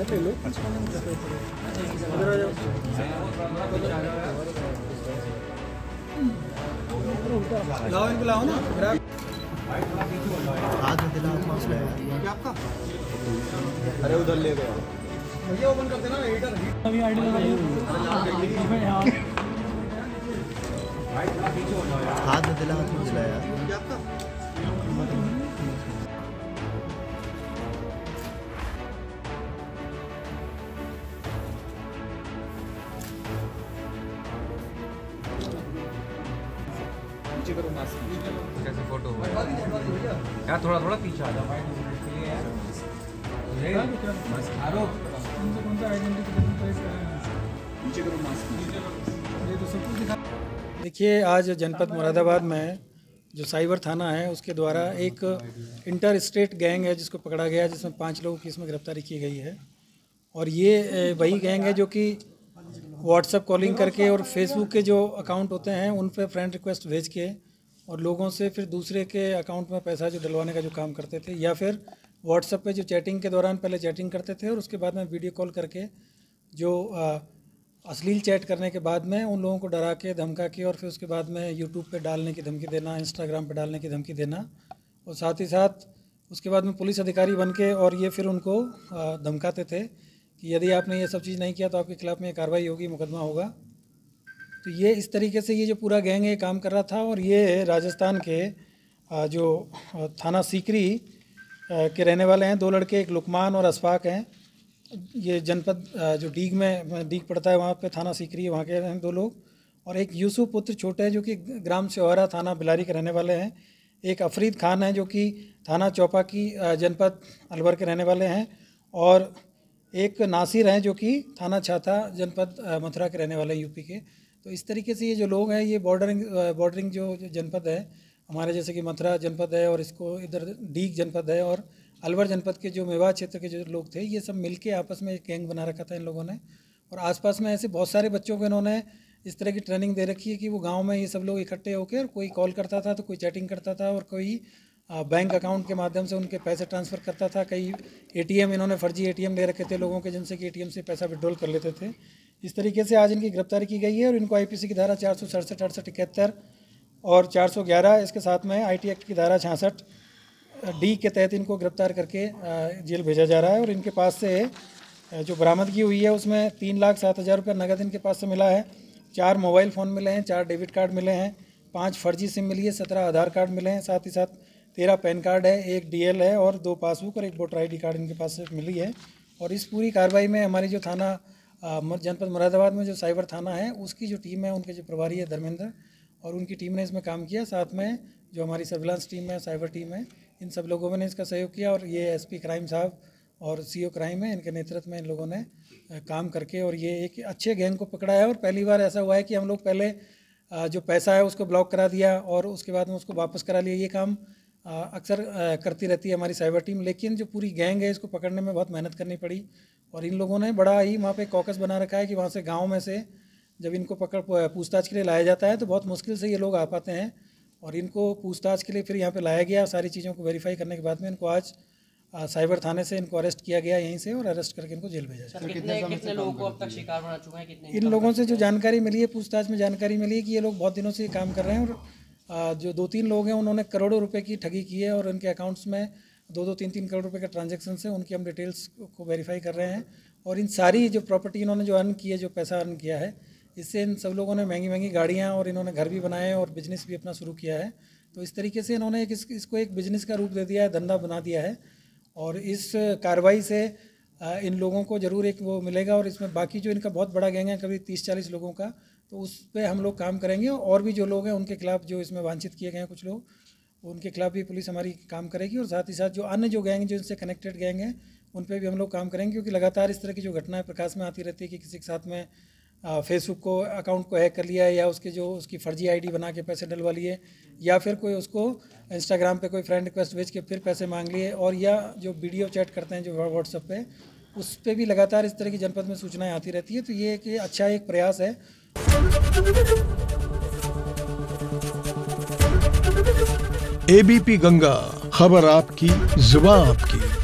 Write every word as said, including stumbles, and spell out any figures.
लाओ इनको लाओ ना हाथ में दिला आपका। अरे उधर ले गया भैया, ओपन कर देना हीटर। अभी आईडी लगाइए। हाथ में दिला हाथ में दिला यार आपका। कैसे फोटो हुआ यार, थोड़ा थोड़ा पीछे आ जाओ। देखिए, आज जनपद मुरादाबाद में जो साइबर थाना है उसके द्वारा एक इंटर स्टेट गैंग है जिसको पकड़ा गया, जिसमें पाँच लोगों की इसमें गिरफ्तारी की गई है। और ये वही गैंग है जो कि व्हाट्सएप कॉलिंग करके और फेसबुक के जो अकाउंट होते हैं उन पर फ्रेंड रिक्वेस्ट भेज के और लोगों से फिर दूसरे के अकाउंट में पैसा जो डलवाने का जो काम करते थे, या फिर व्हाट्सएप पे जो चैटिंग के दौरान पहले चैटिंग करते थे और उसके बाद में वीडियो कॉल करके जो आ, अश्लील चैट करने के बाद में उन लोगों को डरा के धमका के और फिर उसके बाद में यूट्यूब पे डालने की धमकी देना, इंस्टाग्राम पे डालने की धमकी देना, और साथ ही साथ उसके बाद में पुलिस अधिकारी बन के और ये फिर उनको धमकाते थे कि यदि आपने ये सब चीज़ नहीं किया तो आपके खिलाफ में कार्रवाई होगी, मुकदमा होगा। तो ये इस तरीके से ये जो पूरा गैंग है काम कर रहा था। और ये राजस्थान के जो थाना सीकरी के रहने वाले हैं, दो लड़के, एक लुकमान और अशफाक हैं। ये जनपद जो डीग में डीग पड़ता है वहाँ पे थाना सीकरी, वहाँ के हैं दो लोग। और एक यूसुफ पुत्र छोटे जो कि ग्राम सेवरा थाना बिलारी के रहने वाले हैं। एक अफरीद खान है जो कि थाना चौपा की जनपद अलवर के रहने वाले हैं। और एक नासिर हैं जो कि थाना छाता जनपद मथुरा के रहने वाले हैं, यूपी के। तो इस तरीके से ये जो लोग हैं ये बॉर्डरिंग बॉर्डरिंग जो, जो जनपद है हमारे, जैसे कि मथुरा जनपद है और इसको इधर डीग जनपद है और अलवर जनपद के जो मेवात क्षेत्र के जो लोग थे ये सब मिलके आपस में एक गैंग बना रखा था इन लोगों ने। और आसपास में ऐसे बहुत सारे बच्चों को इन्होंने इस तरह की ट्रेनिंग दे रखी है कि वो गांव में ये सब लोग इकट्ठे होकर कोई कॉल करता था तो कोई चैटिंग करता था और कोई बैंक अकाउंट के माध्यम से उनके पैसे ट्रांसफ़र करता था। कई एटीएम इन्होंने फर्जी एटीएम ले रखे थे लोगों के, जिनसे कि एटीएम से पैसा विड्रॉल कर लेते थे। इस तरीके से आज इनकी गिरफ्तारी की गई है और इनको आईपीसी की धारा चार सौ सड़सठ अड़सठ इकहत्तर और चार सौ ग्यारह, इसके साथ में आईटी एक्ट की धारा छियासठ डी के तहत इनको गिरफ्तार करके जेल भेजा जा रहा है। और इनके पास से जो बरामदगी हुई है उसमें तीन लाख सात हज़ार रुपये नगद इनके पास से मिला है, चार मोबाइल फ़ोन मिले हैं, चार डेबिट कार्ड मिले हैं, पाँच फर्जी सिम मिली है, सत्रह आधार कार्ड मिले हैं, साथ ही साथ तेरह पैन कार्ड है, एक डीएल है और दो पासबुक और एक वोटर आईडी कार्ड इनके पास से मिली है। और इस पूरी कार्रवाई में हमारी जो थाना जनपद मुरादाबाद में जो साइबर थाना है उसकी जो टीम है, उनके जो प्रभारी है धर्मेंद्र, और उनकी टीम ने इसमें काम किया। साथ में जो हमारी सर्विलांस टीम है, साइबर टीम है, इन सब लोगों ने इसका सहयोग किया। और ये एसपी क्राइम साहब और सीओ क्राइम है, इनके नेतृत्व में इन लोगों ने काम करके और ये एक अच्छे गैंग को पकड़ा है। और पहली बार ऐसा हुआ है कि हम लोग पहले जो पैसा है उसको ब्लॉक करा दिया और उसके बाद में उसको वापस करा लिया। ये काम अक्सर करती रहती है हमारी साइबर टीम, लेकिन जो पूरी गैंग है इसको पकड़ने में बहुत मेहनत करनी पड़ी। और इन लोगों ने बड़ा ही वहाँ पे कॉकस बना रखा है कि वहाँ से गांव में से जब इनको पकड़ पूछताछ के लिए लाया जाता है तो बहुत मुश्किल से ये लोग आ पाते हैं। और इनको पूछताछ के लिए फिर यहाँ पे लाया गया, सारी चीज़ों को वेरीफाई करने के बाद में इनको आज साइबर थाने से इनको अरेस्ट किया गया यहीं से, और अरेस्ट करके इनको जेल भेजा जाए। कितने कितने लोगों को अब तक शिकार बना चुके हैं? कितने इन लोगों से जो जानकारी मिली है, पूछताछ में जानकारी मिली है कि ये लोग बहुत दिनों से काम कर रहे हैं। और जो दो तीन लोग हैं उन्होंने करोड़ों रुपए की ठगी की है और उनके अकाउंट्स में दो दो तीन तीन करोड़ रुपए का ट्रांजैक्शन है, उनकी हम डिटेल्स को वेरीफाई कर रहे हैं। और इन सारी जो प्रॉपर्टी इन्होंने जो अर्न की है, जो पैसा अर्न किया है, इससे इन सब लोगों ने महंगी महंगी गाड़ियाँ और इन्होंने घर भी बनाए और बिजनेस भी अपना शुरू किया है। तो इस तरीके से इन्होंने एक इस, इसको एक बिज़नेस का रूप दे दिया है, धंधा बना दिया है। और इस कार्रवाई से इन लोगों को ज़रूर एक वो मिलेगा। और इसमें बाकी जो इनका बहुत बड़ा गैंग है, कभी तीस चालीस लोगों का, तो उस पर हम लोग काम करेंगे। और भी जो लोग हैं उनके खिलाफ जो इसमें वांछित किए गए हैं कुछ लोग, उनके खिलाफ भी पुलिस हमारी काम करेगी। और साथ ही साथ जो अन्य जो गैंग जो इनसे कनेक्टेड गैंग हैं उन पर भी हम लोग काम करेंगे, क्योंकि लगातार इस तरह की जो घटनाएं प्रकाश में आती रहती है कि किसी के साथ में फेसबुक को अकाउंट को हैक कर लिया है, या उसके जो उसकी फर्जी आईडी बना के पैसे डलवा लिए, या फिर कोई उसको इंस्टाग्राम पे कोई फ्रेंड रिक्वेस्ट भेज के फिर पैसे मांग लिए, और या जो वीडियो चैट करते हैं जो व्हाट्सएप पे, उस पर भी लगातार इस तरह की जनपद में सूचनाएं आती रहती है। तो ये एक अच्छा एक प्रयास है। एबीपी गंगा, खबर आपकी, जुबान आपकी।